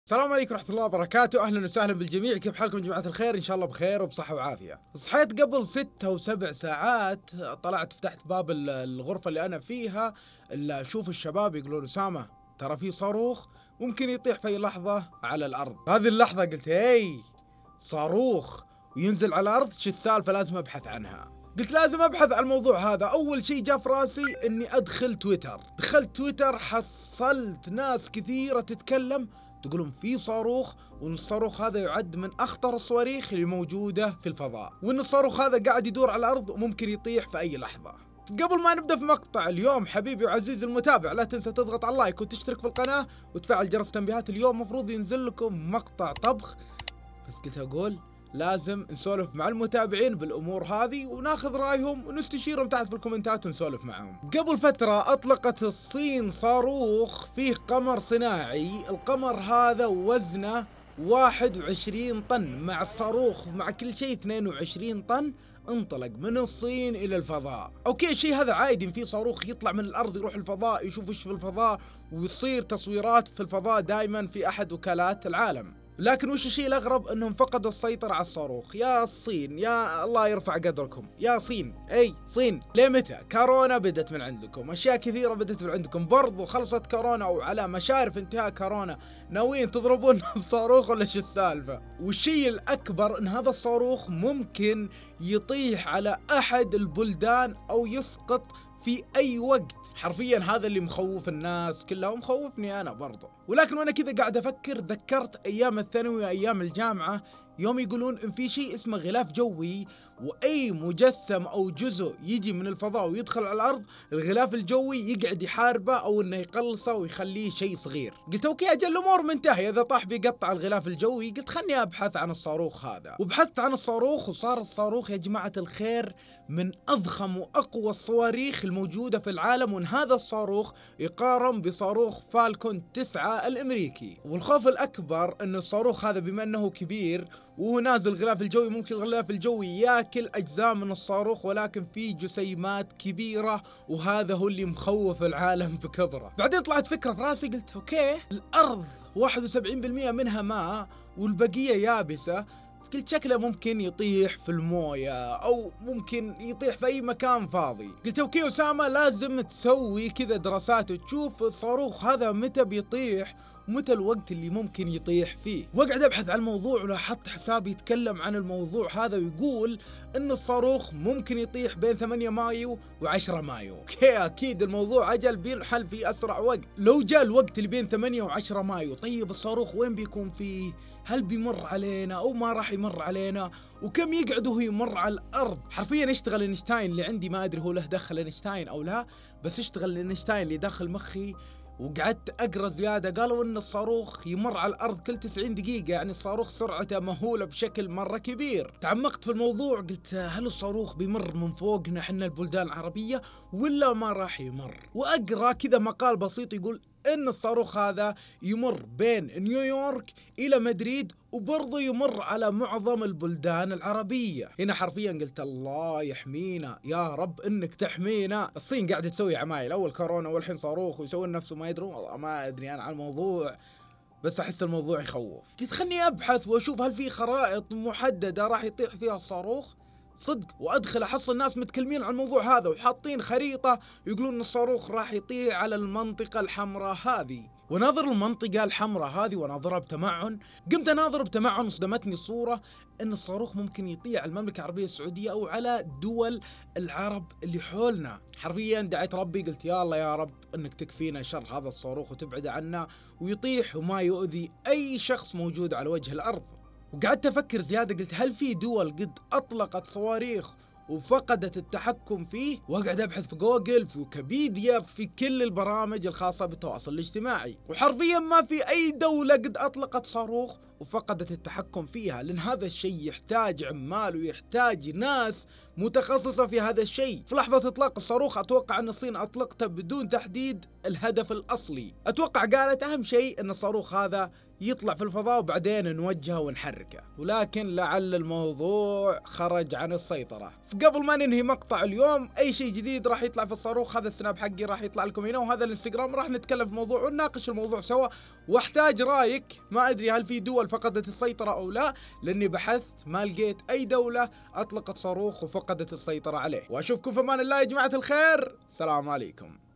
السلام عليكم ورحمة الله وبركاته، أهلا وسهلا بالجميع، كيف حالكم يا جماعة الخير؟ إن شاء الله بخير وبصحة وعافية. صحيت قبل 6 أو 7 ساعات، طلعت فتحت باب الغرفة اللي أنا فيها، إلا أشوف الشباب يقولون أسامة ترى في صاروخ ممكن يطيح في أي لحظة على الأرض. هذه اللحظة قلت هي صاروخ وينزل على الأرض، شو السالفة؟ لازم أبحث عنها. قلت لازم ابحث عن الموضوع هذا. اول شيء جاء في راسي اني ادخل تويتر. دخلت تويتر حصلت ناس كثيرة تتكلم تقولون في صاروخ، وان الصاروخ هذا يعد من اخطر الصواريخ اللي موجودة في الفضاء، وان الصاروخ هذا قاعد يدور على الارض وممكن يطيح في اي لحظة. قبل ما نبدأ في مقطع اليوم، حبيبي وعزيزي المتابع، لا تنسى تضغط على اللايك وتشترك في القناة وتفعل جرس التنبيهات. اليوم مفروض ينزل لكم مقطع طبخ، بس قلت اقول لازم نسولف مع المتابعين بالامور هذه وناخذ رايهم ونستشيرهم تحت في الكومنتات ونسولف معهم. قبل فترة اطلقت الصين صاروخ فيه قمر صناعي، القمر هذا وزنه 21 طن، مع الصاروخ مع كل شيء 22 طن، انطلق من الصين الى الفضاء. اوكي، الشيء هذا عادي، في صاروخ يطلع من الارض يروح الفضاء يشوف ايش في الفضاء ويصير تصويرات في الفضاء دائما في احد وكالات العالم. لكن وش الشيء الاغرب؟ انهم فقدوا السيطرة على الصاروخ. يا الصين، يا الله يرفع قدركم يا صين. اي صين، ليه متى؟ كورونا بدت من عندكم، اشياء كثيرة بدت من عندكم، برضو خلصت كورونا وعلى مشارف انتهاء كورونا ناويين تضربون بصاروخ ولا شو السالفة؟ والشيء الاكبر ان هذا الصاروخ ممكن يطيح على احد البلدان او يسقط في اي وقت. حرفيا هذا اللي مخوف الناس كلها ومخوفني انا برضه. ولكن وانا كذا قاعد افكر ذكرت ايام الثانوي وايام الجامعة، يوم يقولون ان في شيء اسمه غلاف جوي، واي مجسم او جزء يجي من الفضاء ويدخل على الارض، الغلاف الجوي يقعد يحاربه او انه يقلصه ويخليه شيء صغير. قلت اوكي اجل الامور منتهيه، اذا طاح بيقطع الغلاف الجوي. قلت خلني ابحث عن الصاروخ هذا، وبحثت عن الصاروخ، وصار الصاروخ يا جماعة الخير من اضخم واقوى الصواريخ الموجودة في العالم، وان هذا الصاروخ يقارن بصاروخ فالكون 9 الامريكي. والخوف الاكبر ان الصاروخ هذا بما انه كبير وهو نازل غلاف الجوي، ممكن الغلاف الجوي ياكل اجزاء من الصاروخ، ولكن في جسيمات كبيرة، وهذا هو اللي مخوف العالم بكبره. بعدين طلعت فكرة في راسي، قلت اوكي الارض 71% منها ماء والبقية يابسة، قلت شكله ممكن يطيح في المويه او ممكن يطيح في اي مكان فاضي. قلت اوكي اسامة لازم تسوي كذا دراسات وتشوف الصاروخ هذا متى بيطيح ومتى الوقت اللي ممكن يطيح فيه. واقعد ابحث عن الموضوع، ولاحظت حساب يتكلم عن الموضوع هذا ويقول ان الصاروخ ممكن يطيح بين 8 مايو و10 مايو. اوكي اكيد الموضوع اجل بينحل في اسرع وقت. لو جاء الوقت اللي بين 8 و10 مايو، طيب الصاروخ وين بيكون فيه؟ هل بيمر علينا او ما راح يمر علينا؟ وكم يقعد وهو يمر على الارض؟ حرفيا اشتغل اينشتاين اللي عندي، ما ادري هو له دخل اينشتاين او لا، بس اشتغل اينشتاين اللي داخل مخي. وقعدت اقرا زياده، قالوا ان الصاروخ يمر على الارض كل 90 دقيقه، يعني الصاروخ سرعته مهوله بشكل مره كبير. تعمقت في الموضوع، قلت هل الصاروخ بيمر من فوقنا احنا البلدان العربيه ولا ما راح يمر؟ واقرا كذا مقال بسيط يقول ان الصاروخ هذا يمر بين نيويورك الى مدريد، وبرضه يمر على معظم البلدان العربية. هنا حرفيا قلت الله يحمينا يا رب انك تحمينا. الصين قاعدة تسوي عمايل، اول كورونا والحين صاروخ، ويسوون نفسه ما يدرون. والله ما ادري انا عن الموضوع، بس احس الموضوع يخوف. قلت خلني ابحث واشوف هل في خرائط محددة راح يطيح فيها الصاروخ صدق، وادخل احصل الناس متكلمين عن الموضوع هذا وحاطين خريطة يقولون ان الصاروخ راح يطيح على المنطقة الحمراء هذه. وناظر المنطقة الحمراء هذه وناظرها بتمعن، قمت اناظر بتمعن، وصدمتني الصورة ان الصاروخ ممكن يطيح على المملكة العربية السعودية او على دول العرب اللي حولنا. حرفيا دعيت ربي، قلت يا الله يا رب انك تكفينا شر هذا الصاروخ وتبعد عنا ويطيح وما يؤذي اي شخص موجود على وجه الارض. وقعدت افكر زيادة، قلت هل في دول قد اطلقت صواريخ وفقدت التحكم فيه؟ واقعد ابحث في جوجل، في ويكيبيديا، في كل البرامج الخاصة بالتواصل الاجتماعي، وحرفيا ما في اي دولة قد اطلقت صاروخ وفقدت التحكم فيها، لان هذا الشيء يحتاج عمال ويحتاج ناس متخصصة في هذا الشيء. في لحظة اطلاق الصاروخ اتوقع ان الصين اطلقته بدون تحديد الهدف الاصلي. اتوقع قالت اهم شيء ان الصاروخ هذا يطلع في الفضاء وبعدين نوجهه ونحركه، ولكن لعل الموضوع خرج عن السيطرة. فقبل ما ننهي مقطع اليوم، أي شيء جديد راح يطلع في الصاروخ، هذا السناب حقي راح يطلع لكم هنا، وهذا الانستغرام راح نتكلم في موضوع ونناقش الموضوع سوا، واحتاج رايك. ما أدري هل في دول فقدت السيطرة أو لا، لأني بحثت ما لقيت أي دولة أطلقت صاروخ وفقدت السيطرة عليه. وأشوفكم في أمان الله يا جماعة الخير، سلام عليكم.